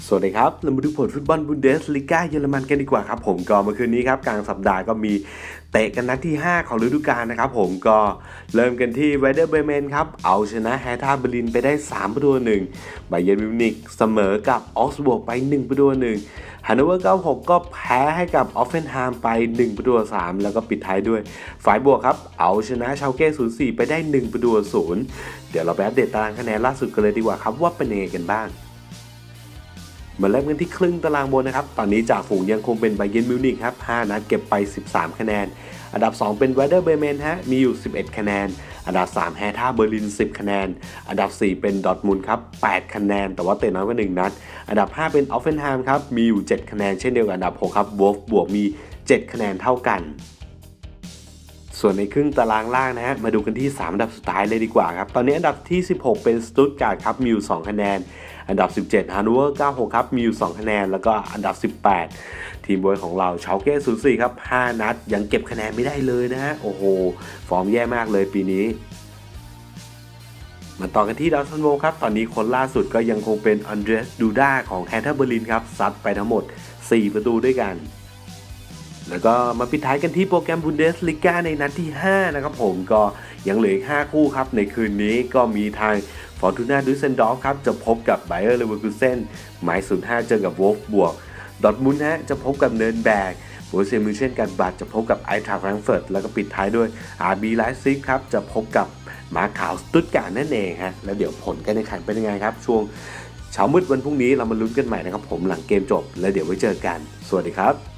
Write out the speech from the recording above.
สวัสดีครับเรามาดูผลฟุตบอลบุนเดสลีกาเยอรมันกันดีกว่าครับผมก็เมื่อคืนนี้ครับกลางสัปดาห์ก็มีเตะกันนัดที่5ของฤดูกาลนะครับผมก็เริ่มกันที่ไวเดอร์เบเมนครับเอาชนะแฮร์ท่าเบอร์ลินไปได้3-1ไบเยิร์นมิวนิกเสมอกับออกซบวกไป1-1ฮันโนเวอร์96ก็แพ้ให้กับออฟเฟนไฮม์ไป1-3แล้วก็ปิดท้ายด้วยฝ่ายบวกครับเอาชนะชาลเก้04ไปได้1-0เดี๋ยวเราไปอัปเดตตารางคะแนนล่าสุดกันเลยดีกว่าครับว่าเป็นยังไงกันบ้างมาเริ่มกันที่ครึ่งตารางบนนะครับตอนนี้จ่าฝูงยังคงเป็นไบเยิร์นมิวนิกครับ5นัดเก็บไป13คะแนนอันดับ2เป็นไวเดอร์เบเมนฮะมีอยู่11คะแนนอันดับ3แฮร์ท่าเบอร์ลิน10คะแนนอันดับ4เป็นดอร์ทมุนด์ครับ8คะแนนแต่ว่าเตะน้อยกว่า1นัดอันดับ5เป็นออฟเฟนไฮม์ครับมีอยู่7คะแนนเช่นเดียวกับอันดับ6ครับวอล์ฟบวกมี7คะแนนเท่ากันส่วนในครึ่งตารางล่างนะฮะมาดูกันที่3อันดับสุดท้ายเลยดีกว่าครับตอนนี้อันดับที่16เป็นสตุตการ์ดครับมีอยู่2คะแนนอันดับ17ฮันโนเวอร์96ครับมีอยู่2คะแนนแล้วก็อันดับ18ทีมบอยของเราชาลเก้04ครับ5นัดยังเก็บคะแนนไม่ได้เลยนะฮะโอ้โหฟอร์มแย่มากเลยปีนี้มาต่อกันที่ดาวซันโวครับตอนนี้คนล่าสุดก็ยังคงเป็นอันเดรสดูด้าของแฮร์ท่าเบอร์ลินครับซัดไปทั้งหมด4ประตูด้วยกันแล้วก็มาปิดท้ายกันที่โปรแกรมบุนเดสลีกาในนัดที่5นะครับผมก็ยังเหลืออีก5คู่ครับในคืนนี้ก็มีทางฟอร์ตูน่าดุสเซนดอร์ฟครับจะพบกับไบเออร์เลเวอร์คูเซนหมาย05เจอกับวอล์ฟบวกดอร์ทมุนด์ฮะจะพบกับเนิร์นแบร์กโบรุสเซียมิวเชนกันบาดจะพบกับไอน์ทราคต์แฟรงก์เฟิร์ตแล้วก็ปิดท้ายด้วยอาร์บีไลฟ์ซิกครับจะพบกับมาขาวสตุตการ์ดนั่นเองฮะแล้วเดี๋ยวผลการแข่งขันเป็นยังไงครับช่วงเช้ามืดวันพรุ่งนี้เรามาลุ้นกันใหม่นะครับผมหลังเกมจบแล้วเดี๋ยวไว้เจอกันสวัสดีครับ